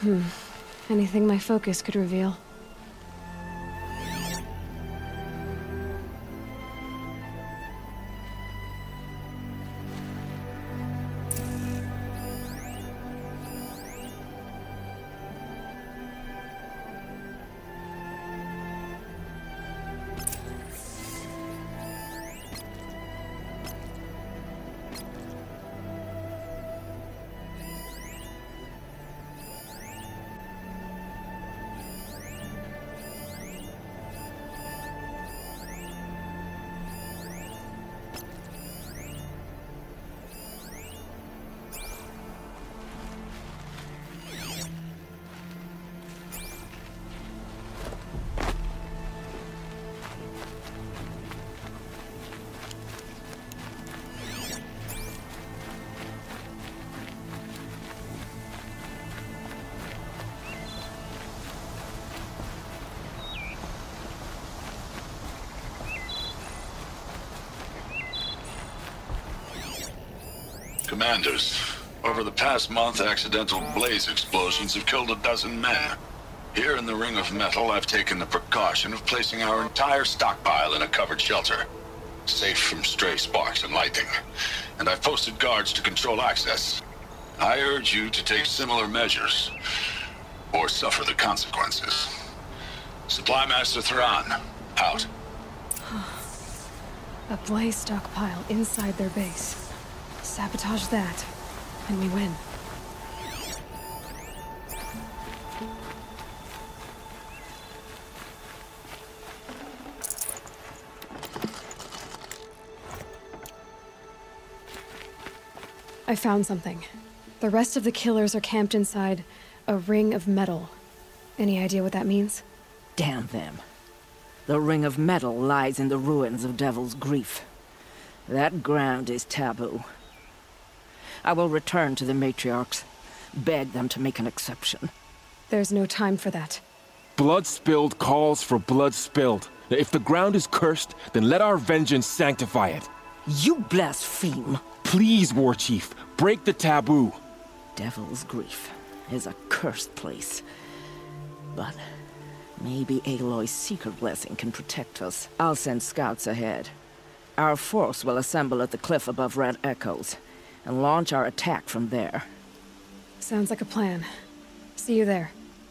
Anything my focus could reveal. Commanders, over the past month, accidental blaze explosions have killed 12 men. Here in the Ring of Metal, I've taken the precaution of placing our entire stockpile in a covered shelter, safe from stray sparks and lightning. And I've posted guards to control access. I urge you to take similar measures, or suffer the consequences. Supply Master Thran, out. A blaze stockpile inside their base. Sabotage that, and we win. I found something. The rest of the killers are camped inside a ring of metal. Any idea what that means? Damn them. The Ring of Metal lies in the ruins of Devil's Grief. That ground is taboo. I will return to the matriarchs, beg them to make an exception. There's no time for that. Blood spilled calls for blood spilled. If the ground is cursed, then let our vengeance sanctify it. You blaspheme! Please, War Chief, break the taboo. Devil's Grief is a cursed place. But maybe Aloy's secret blessing can protect us. I'll send scouts ahead. Our force will assemble at the cliff above Red Echoes, and launch our attack from there. Sounds like a plan. See you there.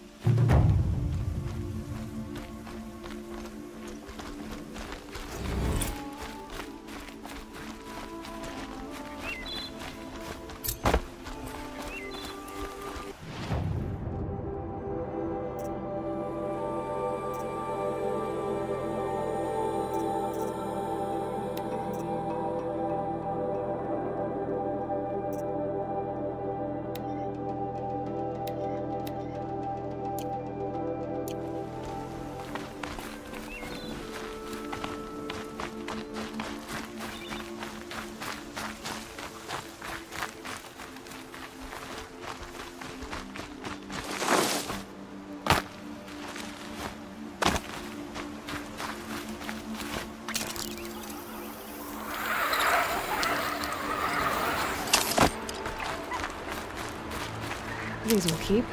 These will keep.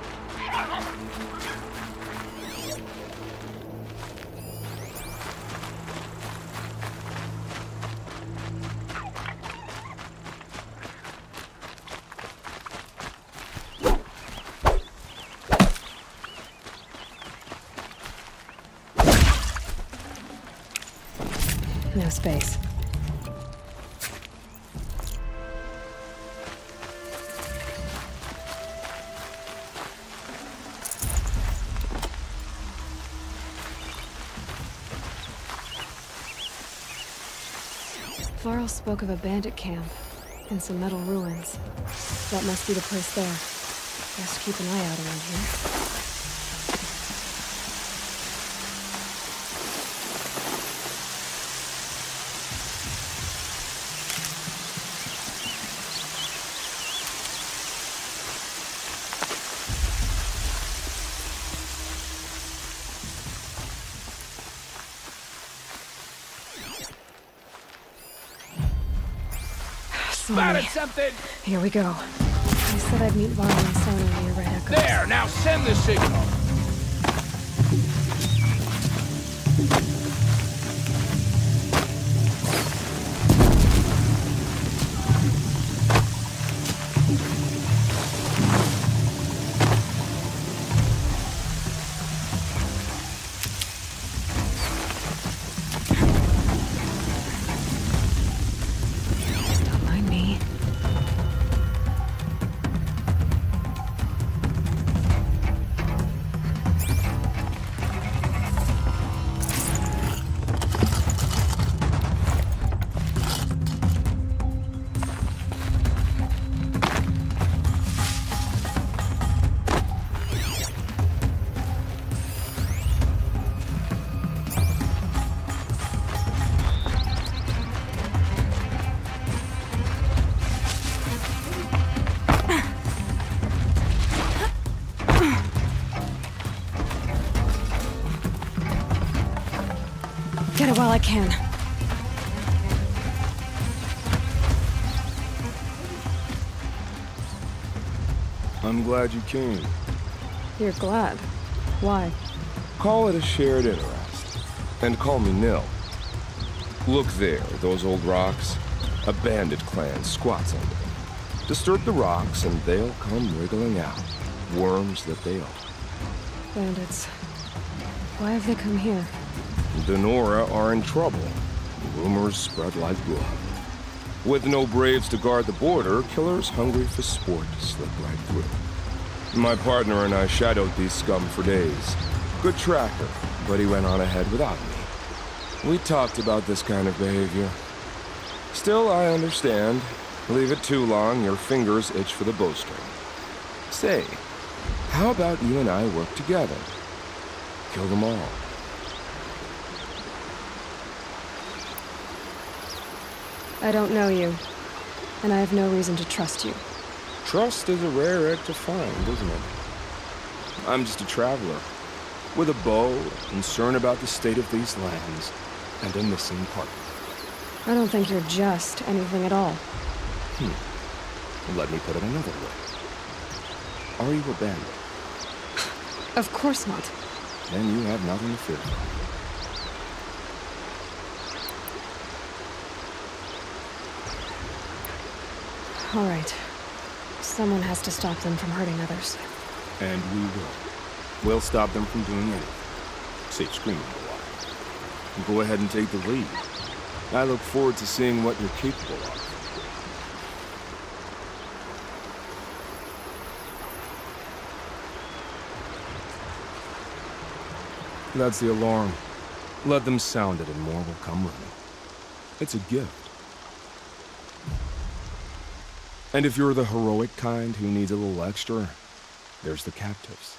No space. Varl spoke of a bandit camp and some metal ruins. That must be the place there. Best keep an eye out around here. Spotted something! Here we go. I said I'd meet Varl and Sona near Red Echoes. There, now send the signal. Don't mind me. Get it while I can. I'm glad you came. You're glad. Why? Call it a shared interest. And call me Nil. Look there, those old rocks. A bandit clan squats under them. Disturb the rocks and they'll come wriggling out. Worms that they are. Bandits. Why have they come here? The Nora are in trouble. Rumors spread like blood. With no braves to guard the border, killers hungry for sport slip right through. My partner and I shadowed these scum for days. Good tracker, but he went on ahead without me. We talked about this kind of behavior. Still, I understand. Leave it too long, your fingers itch for the bowstring. Say, how about you and I work together? Kill them all. I don't know you, and I have no reason to trust you. Trust is a rare egg to find, isn't it? I'm just a traveler, with a bow, concern about the state of these lands, and a missing partner. I don't think you're just anything at all. Let me put it another way. Are you a bandit? Of course not. Then you have nothing to fear. All right. Someone has to stop them from hurting others. And we will. We'll stop them from doing anything. Save screaming a while. Go ahead and take the lead. I look forward to seeing what you're capable of. That's the alarm. Let them sound it and more will come running. It's a gift. And if you're the heroic kind who needs a little extra, there's the captives.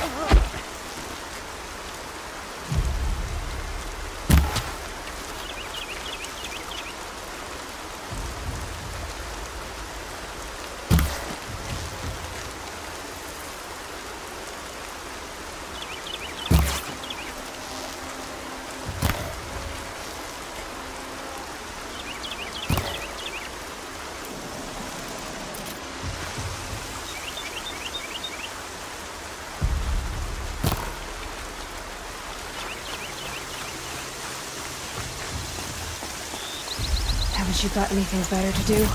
Haven't you got anything better to do?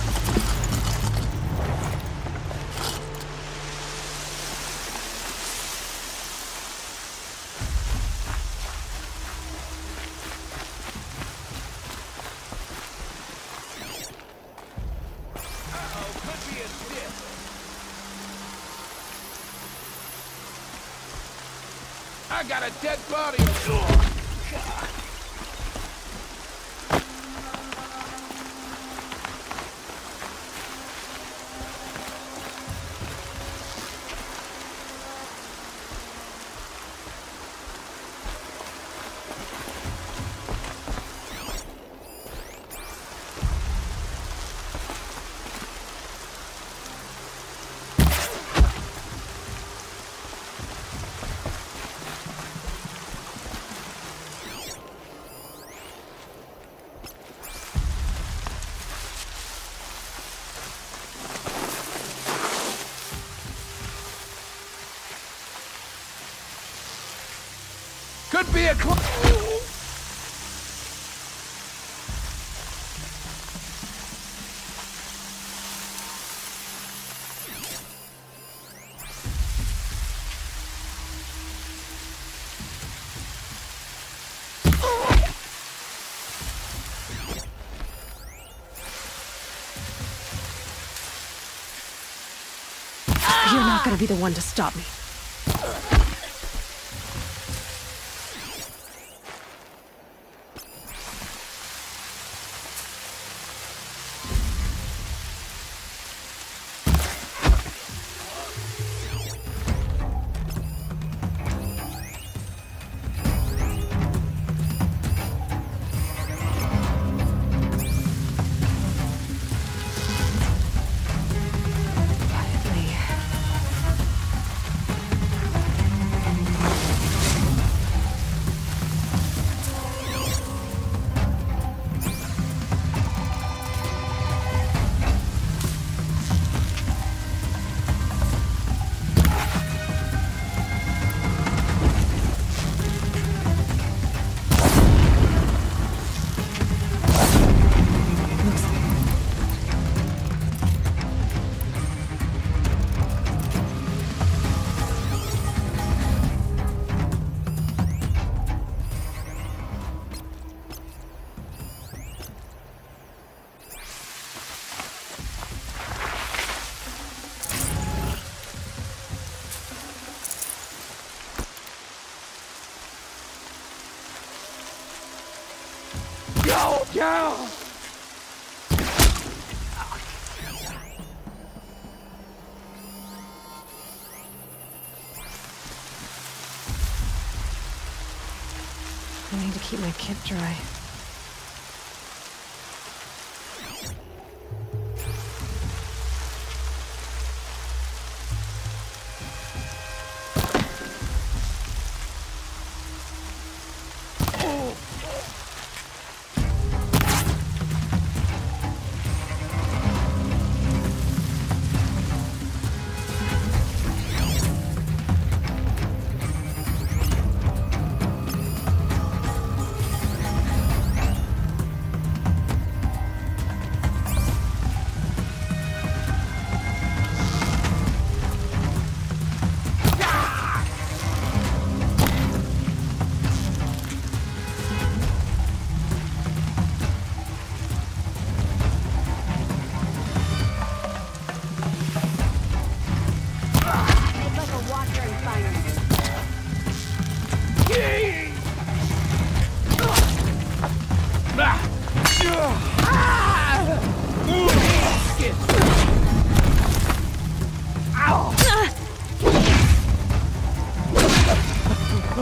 I got a dead body. Oh, God. Could be a You're not gonna be the one to stop me. Go! Go! I need to keep my kit dry.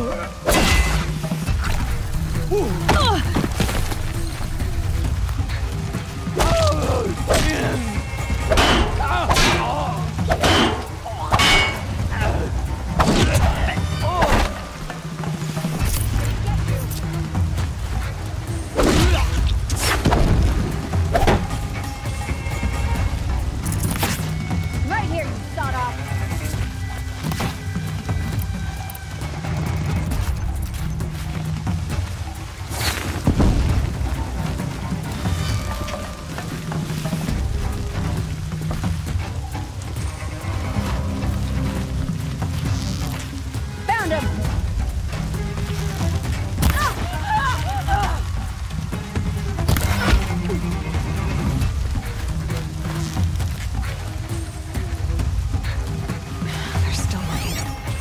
Right here, you sawed off. Found him! They're still looking.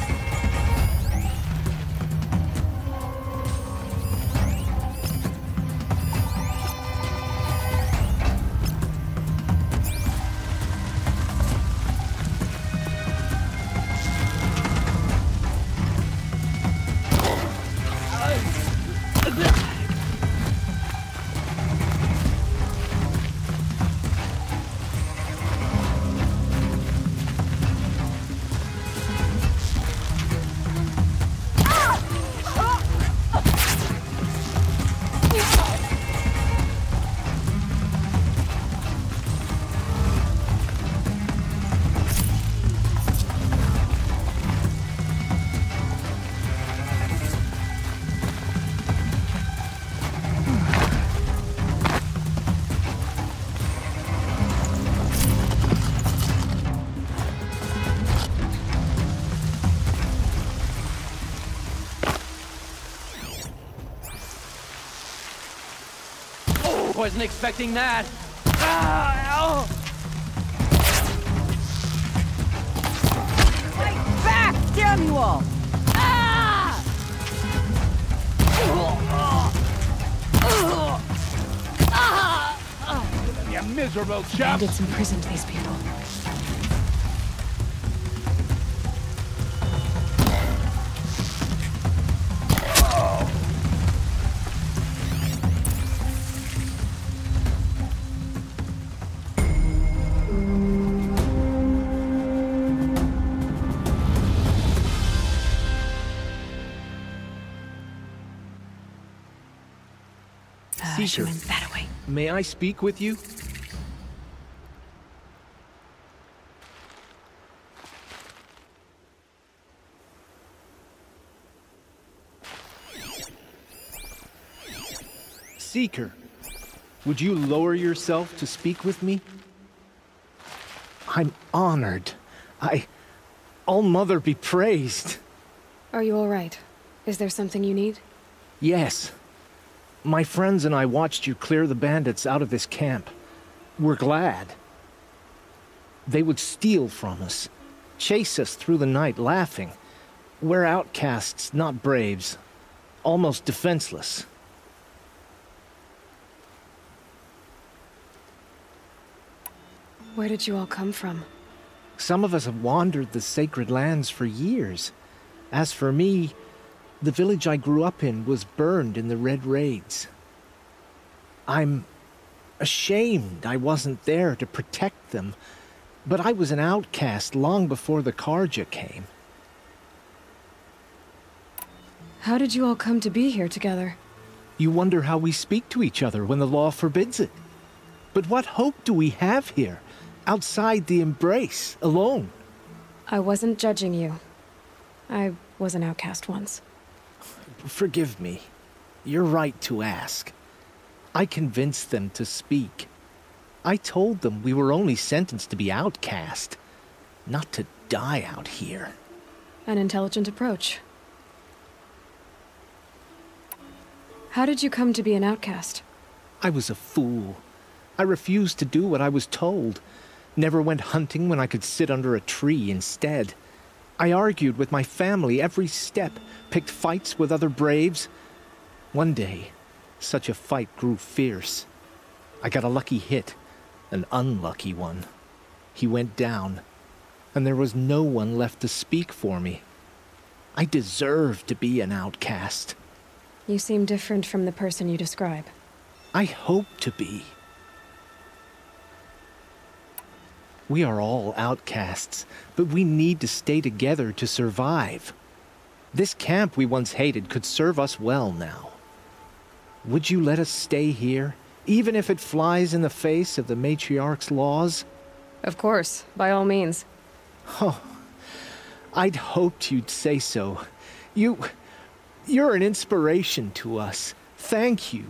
Wasn't expecting that. Ah, Fight back, damn you all! ow. You miserable chump. Bandits imprisoned these people. She went that way. May I speak with you? Seeker, would you lower yourself to speak with me? I'm honored. All-Mother be praised. Are you all right? Is there something you need? Yes. My friends and I watched you clear the bandits out of this camp. We're glad. They would steal from us, chase us through the night laughing. We're outcasts, not braves. Almost defenseless. Where did you all come from? Some of us have wandered the sacred lands for years. As for me, the village I grew up in was burned in the Red Raids. I'm ashamed I wasn't there to protect them, but I was an outcast long before the Carja came. How did you all come to be here together? You wonder how we speak to each other when the law forbids it. But what hope do we have here, outside the embrace, alone? I wasn't judging you. I was an outcast once. Forgive me. You're right to ask. I convinced them to speak. I told them we were only sentenced to be outcast, not to die out here. An intelligent approach. How did you come to be an outcast? I was a fool. I refused to do what I was told. Never went hunting when I could sit under a tree instead. I argued with my family every step, picked fights with other braves. One day, such a fight grew fierce. I got a lucky hit, an unlucky one. He went down, and there was no one left to speak for me. I deserve to be an outcast. You seem different from the person you describe. I hope to be. We are all outcasts, but we need to stay together to survive. This camp we once hated could serve us well now. Would you let us stay here, even if it flies in the face of the Matriarch's laws? Of course, by all means. Oh, I'd hoped you'd say so. You're an inspiration to us. Thank you.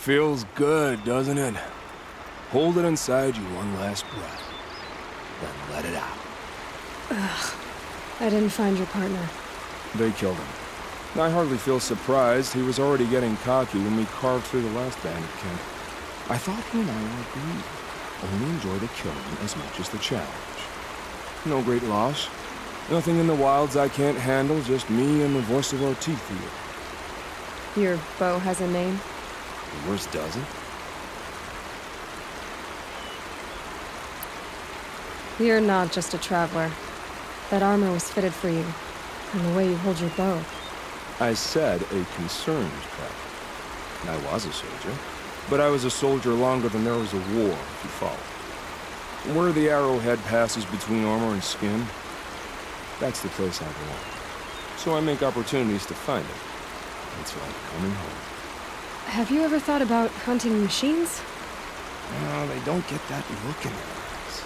Feels good, doesn't it? Hold it inside you one last breath. Then let it out. Ugh. I didn't find your partner. They killed him. I hardly feel surprised. He was already getting cocky when we carved through the last bandit camp. I thought he and I were agreed. Only enjoy the killing as much as the challenge. No great loss. Nothing in the wilds I can't handle, just me and the voice of our teeth here. Your bow has a name? Yours doesn't? You're not just a traveler. That armor was fitted for you, and the way you hold your bow. I said a concerned traveler. I was a soldier, but I was a soldier longer than there was a war, if you follow. Where the arrowhead passes between armor and skin, that's the place I belong. So I make opportunities to find it. It's like coming home. Have you ever thought about hunting machines? No, they don't get that look in their eyes.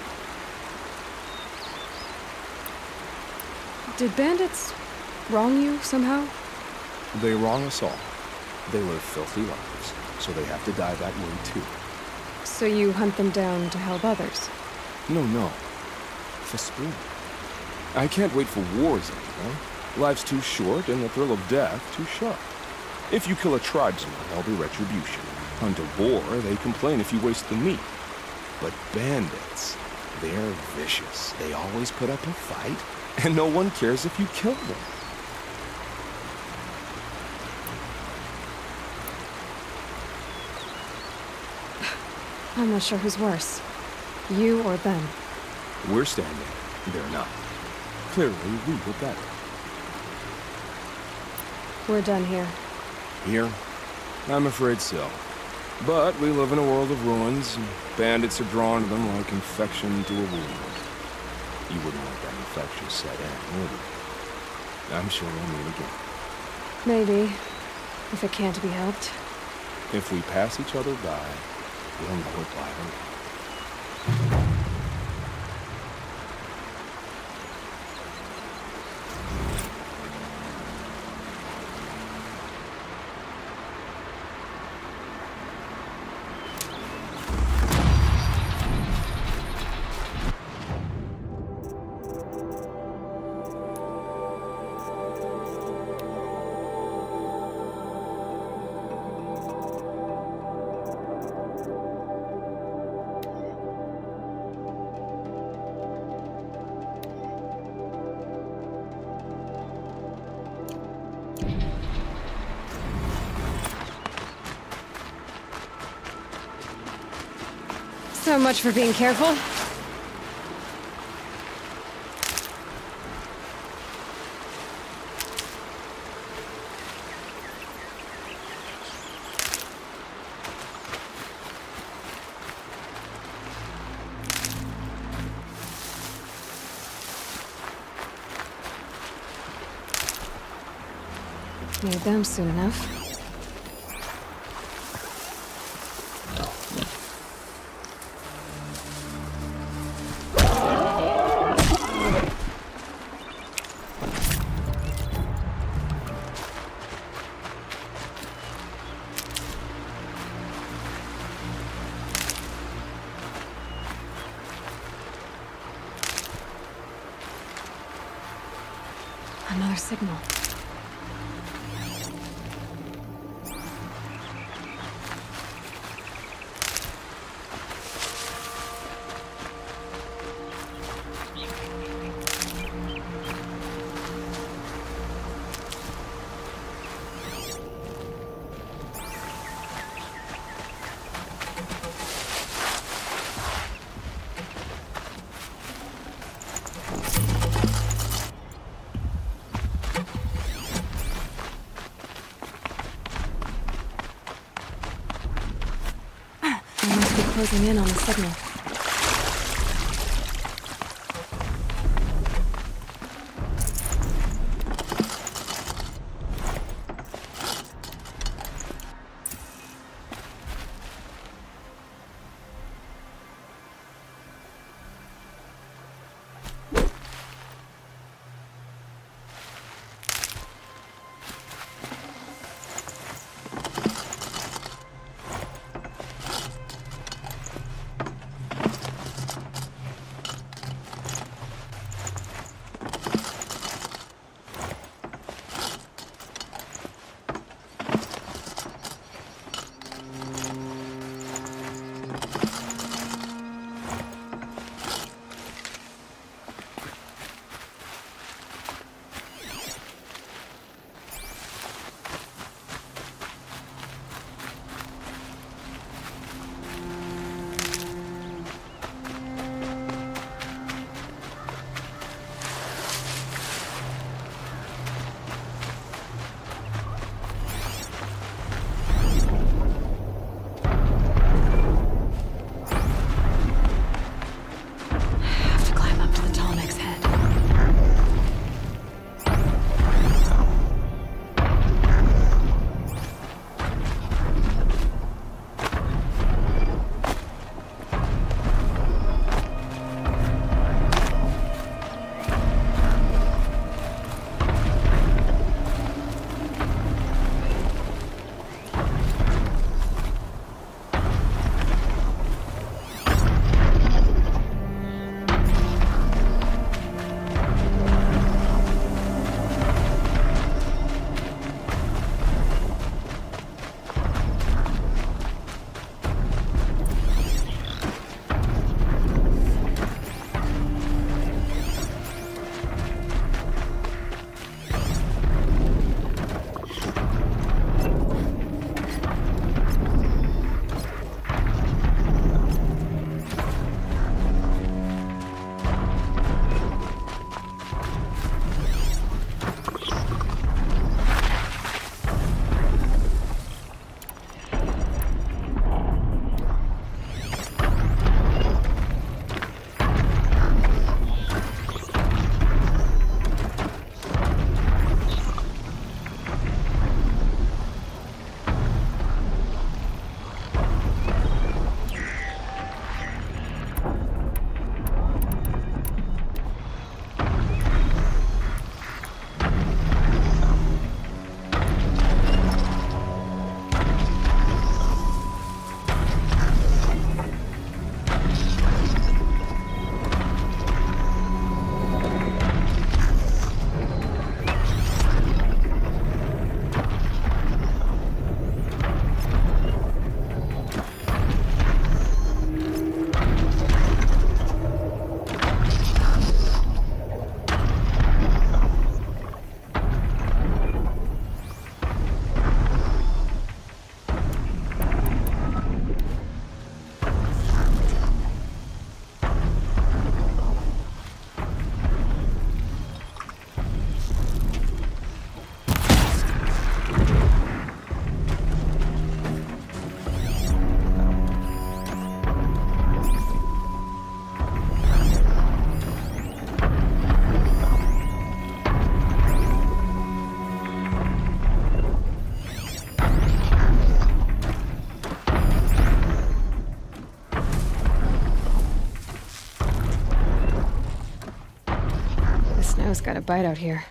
Did bandits wrong you somehow? They wrong us all. They live filthy lives, so they have to die that way too. So you hunt them down to help others? No. For sport. I can't wait for wars anymore. Life's too short and the thrill of death too sharp. If you kill a tribesman, there'll be retribution. Hunt a boar, they complain if you waste the meat. But bandits, they're vicious. They always put up a fight, and no one cares if you kill them. I'm not sure who's worse. You or them. We're standing. They're not. Clearly, we were better. We're done here. Here? I'm afraid so. But we live in a world of ruins, and bandits are drawn to them like infection to a wound. You wouldn't let that infection set in, would you? I'm sure we'll meet again. Maybe. If it can't be helped. If we pass each other by, we'll know it by the way. So much for being careful. Need them soon enough. Another signal. Closing in on the signal. got a bite out here.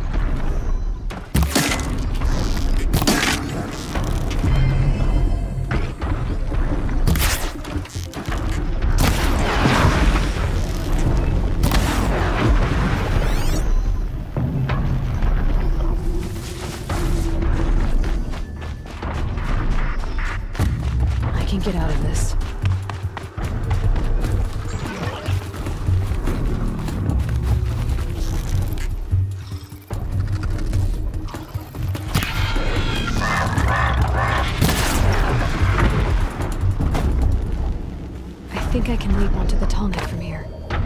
I can get out of this. I think I can leap onto the tall neck from here.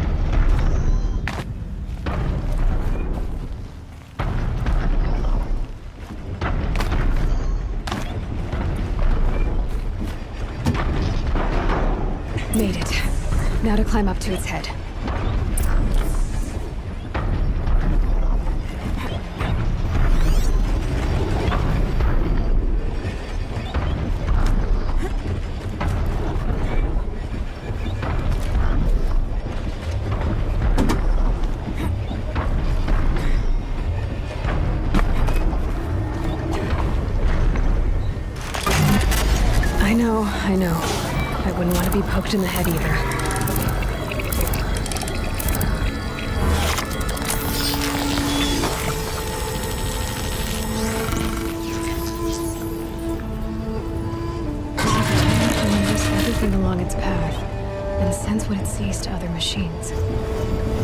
Made it. Now to climb up to its head. I know. I wouldn't want to be poked in the head either. It remembers everything along its path, and sends what it sees to other machines.